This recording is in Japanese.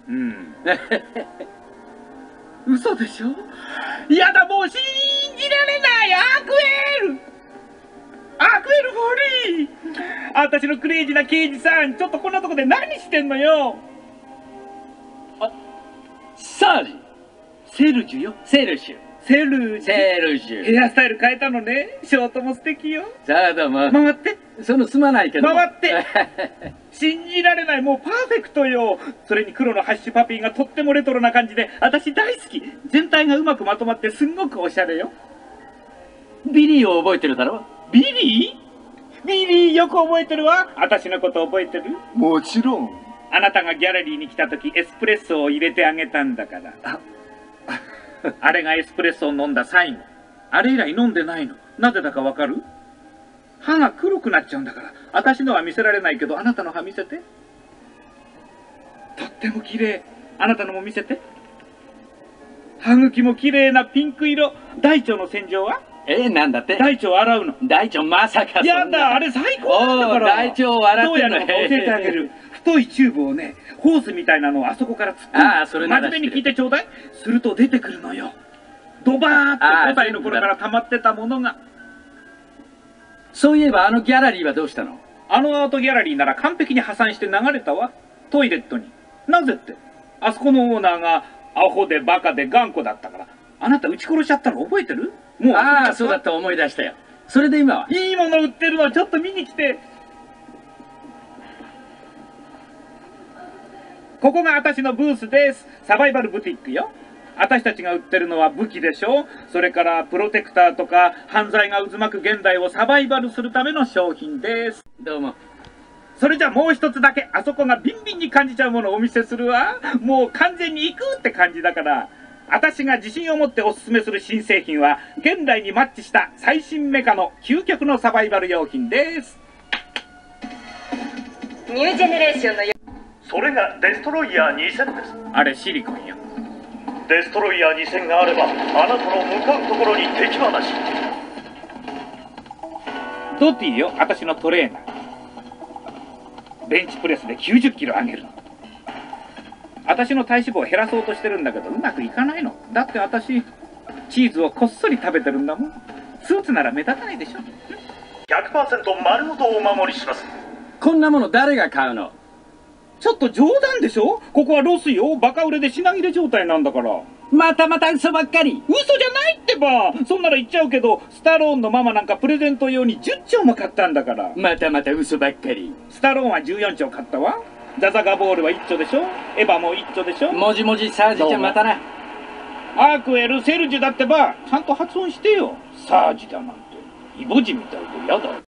うん。嘘でしょ。やだ、もう信じられない。アクエルフォリー。私のクレイジーな刑事さん、ちょっとこんなとこで何してんのよ。 サージセルジュよ。 セルシュセルジュ。ヘュ。 アスタイル変えたのね。ショートも素敵よ。 さあどうも。 回って。 そのすまないけど。 回って。信じられない。もうパーフェクトよ。それに黒のハッシュパピーがとってもレトロな感じで、私大好き。全体がうまくまとまってすんごくおしゃれよ。 ビリーを覚えてるだろ。 ビリーよく覚えてるわ。私のこと覚えてる？ もちろん。 あなたがギャラリーに来た時エスプレッソを入れてあげたんだから。あれがエスプレッソを飲んだ最後。あれ以来飲んでないの。なぜだかわかる？歯が黒くなっちゃうんだから。私のは見せられないけど、あなたの歯見せて。とっても綺麗。あなたのも見せて。歯茎も綺麗なピンク色。大腸の洗浄は？ なんだって。 大腸を洗うの。 大腸まさかそんな。 やだ、あれ最高なんだから。 大腸を洗ってどうやるのか教えてあげる。太いチューブをね、ホースみたいなのをあそこから突っ込んで、 それなら真面目に聞いてちょうだい。すると出てくるのよ。ドバーって5歳の頃から溜まってたものが。 そういえばあのギャラリーはどうしたの？ あのアートギャラリーなら完璧に破産して流れたわ。トイレットに。なぜって、あそこのオーナーがアホでバカで頑固だったから。あなた撃ち殺しちゃったの覚えてる？もうそうだった、思い出したよ。それで今は？ いいもの売ってるの、ちょっと見に来て。ここが私のブースです。サバイバルブティックよ。私たちが売ってるのは武器でしょ。それからプロテクターとか犯罪が渦巻く現代をサバイバルするための商品です。 どうも。 それじゃもう一つだけ、あそこがビンビンに感じちゃうものをお見せするわ。もう完全に行くって感じだから。私が自信を持っておすすめする新製品は、現代にマッチした最新メカの究極のサバイバル用品です。 ニュージェネレーションのそれがデストロイヤー2000です。 あれシリコンよ。 デストロイヤー2000があれば、あなたの向かうところに敵はなし。 ドティよ、私のトレーナー。ベンチプレスで90キロ上げるの。私の体脂肪を減らそうとしてるんだけど、うまくいかないの。だって私、チーズをこっそり食べてるんだもん。スーツなら目立たないでしょ。 100% 丸ごとお守りします。 こんなもの誰が買うの？ ちょっと冗談でしょ。ここはロスよ。バカ売れで品切れ状態なんだから。 また嘘ばっかり。 嘘じゃないってば。そんなら言っちゃうけど、スタローンのママなんかプレゼント用に10丁も買ったんだから。 また嘘ばっかり。 スタローンは14丁買ったわ。ザザガボールは1丁でしょ。エヴァも1丁でしょ。 もじもじサージちゃんまたな。 アークエルセルジュだってば、ちゃんと発音してよ。サージだなんてイボジみたいでやだよ。